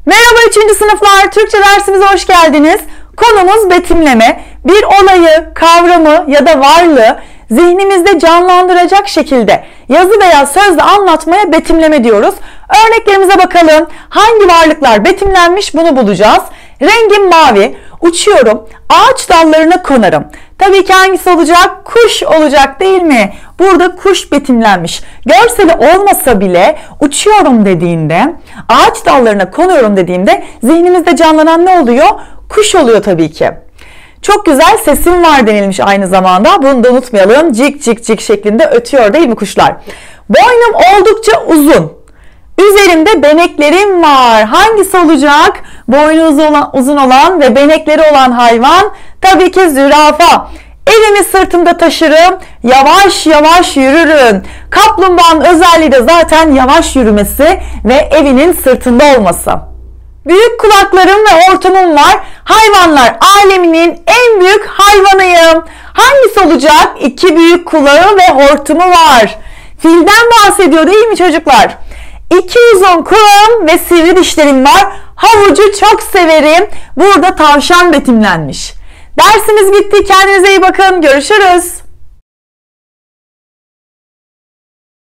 Merhaba 3. sınıflar, Türkçe dersimize hoş geldiniz. Konumuz betimleme. Bir olayı, kavramı ya da varlığı zihnimizde canlandıracak şekilde yazı veya sözle anlatmaya betimleme diyoruz. Örneklerimize bakalım. Hangi varlıklar betimlenmiş bunu bulacağız. Rengim mavi, uçuyorum, ağaç dallarına konarım. Tabii ki hangisi olacak? Kuş olacak değil mi? Burada kuş betimlenmiş. Görseli olmasa bile uçuyorum dediğinde, ağaç dallarına konuyorum dediğimde zihnimizde canlanan ne oluyor? Kuş oluyor tabii ki. Çok güzel sesim var denilmiş aynı zamanda. Bunu da unutmayalım. Cik cik cik şeklinde ötüyor değil mi kuşlar? Boynum oldukça uzun. Üzerimde beneklerim var. Hangisi olacak? Boynu uzun olan ve benekleri olan hayvan tabii ki zürafa. Evimi sırtımda taşırım, yavaş yavaş yürürüm. Kaplumbağanın özelliği de zaten yavaş yürümesi ve evinin sırtında olması. Büyük kulaklarım ve hortumum var. Hayvanlar aleminin en büyük hayvanıyım. Hangisi olacak? 2 büyük kulağı ve hortumu var. Filden bahsediyor değil mi çocuklar? 2 uzun kulağım ve sivri dişlerim var. Havucu çok severim. Burada tavşan betimlenmiş. Dersimiz bitti. Kendinize iyi bakın. Görüşürüz.